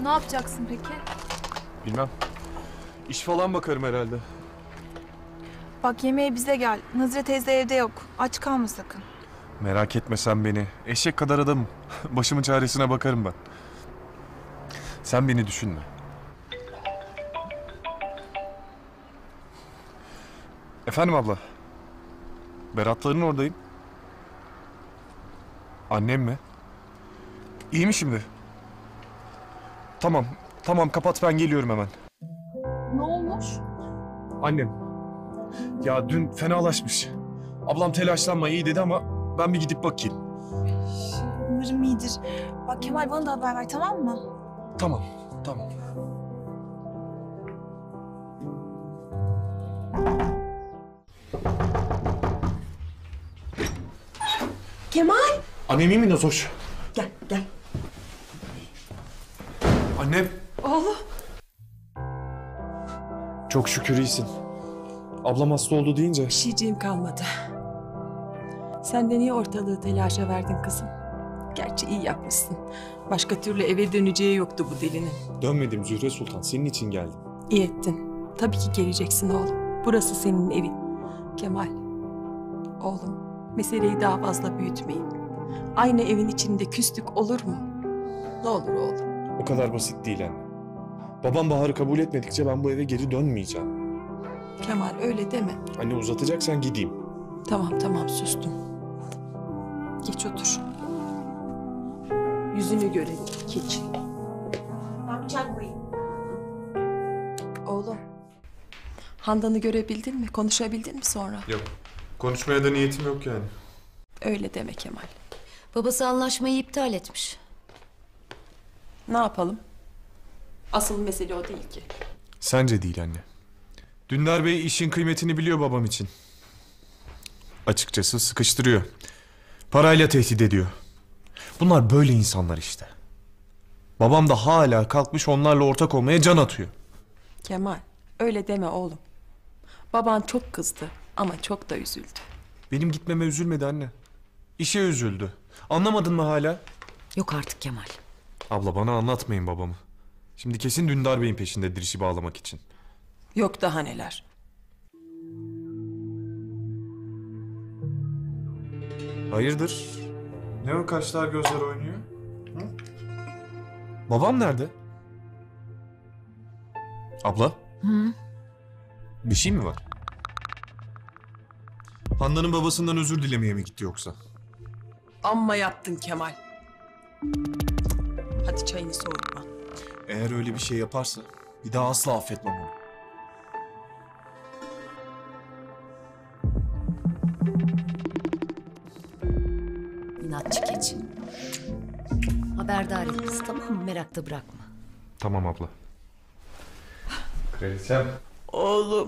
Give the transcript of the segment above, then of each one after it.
Ne yapacaksın peki? Bilmem. İş falan bakarım herhalde. Bak yemeğe bize gel. Nazire teyze evde yok. Aç kalma sakın. Merak etme sen beni. Eşek kadar adamım. Başımın çaresine bakarım ben. Sen beni düşünme. Efendim abla. Beratların oradayım. Annem mi? İyi mi şimdi? Tamam. Tamam kapat ben geliyorum hemen. Ne olmuş? Annem. Ya dün fenalaşmış. Ablam telaşlanma iyi dedi ama ben bir gidip bakayım. Umarım iyidir. Bak Kemal bana da haber ver, tamam mı? Tamam. Tamam. Kemal! Annem iyi mi Nazoş? Gel, gel. Annem. Oğlum. Çok şükür iyisin. Ablam hasta oldu deyince. Bir şeyciğim kalmadı. Sen de niye ortalığı telaşa verdin kızım? Gerçi iyi yapmışsın. Başka türlü eve döneceği yoktu bu delinin. Dönmedim Zühre Sultan. Senin için geldim. İyi ettin. Tabii ki geleceksin oğlum. Burası senin evin. Kemal. Oğlum, meseleyi daha fazla büyütmeyin. Aynı evin içinde küslük olur mu? Ne olur oğlum. O kadar basit değil anne. Babam Bahar'ı kabul etmedikçe ben bu eve geri dönmeyeceğim. Kemal öyle deme. Anne uzatacaksan gideyim. Tamam sustum. Geç otur. Yüzünü görelim keçi. Ben bıçak koyayım. Oğlum. Handan'ı görebildin mi? Konuşabildin mi sonra? Yok. Konuşmaya da niyetim yok yani. Öyle deme Kemal. Babası anlaşmayı iptal etmiş. Ne yapalım? Asıl mesele o değil ki. Sence değil anne. Dündar Bey işin kıymetini biliyor babam için. Açıkçası sıkıştırıyor. Parayla tehdit ediyor. Bunlar böyle insanlar işte. Babam da hala kalkmış onlarla ortak olmaya can atıyor. Kemal, öyle deme oğlum. Baban çok kızdı ama çok da üzüldü. Benim gitmeme üzülmedi anne. İşe üzüldü. Anlamadın mı hala? Yok artık Kemal. Abla bana anlatmayın babamı. Şimdi kesin Dündar Bey'in peşindedir işi bağlamak için. Yok daha neler. Hayırdır? Ne o kaşlar gözler oynuyor? Hı? Babam nerede? Abla? Hı? Bir şey mi var? Handan'ın babasından özür dilemeye mi gitti yoksa? Amma yaptın Kemal. Hadi çayını soğutma. Eğer öyle bir şey yaparsa bir daha asla affetmem onu. İnatçı keçi. Haberdar et kız, tamam mı? Merakta bırakma. Tamam abla. Kraliçem. Oğlum.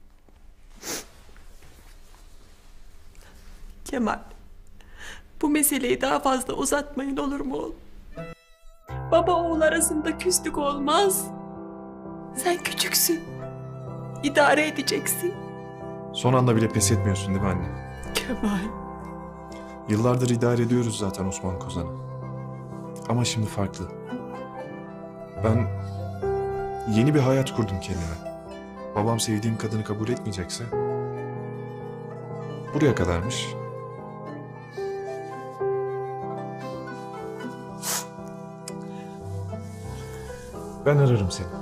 Kemal. Bu meseleyi daha fazla uzatmayın olur mu oğlum? Baba oğul arasında küslük olmaz. Sen küçüksün. İdare edeceksin. Son anda bile pes etmiyorsun değil mi anne? Kemal. Yıllardır idare ediyoruz zaten Osman Kozan'ı. Ama şimdi farklı. Ben yeni bir hayat kurdum kendime. Babam sevdiğim kadını kabul etmeyecekse buraya kadarmış. Ben ararım seni.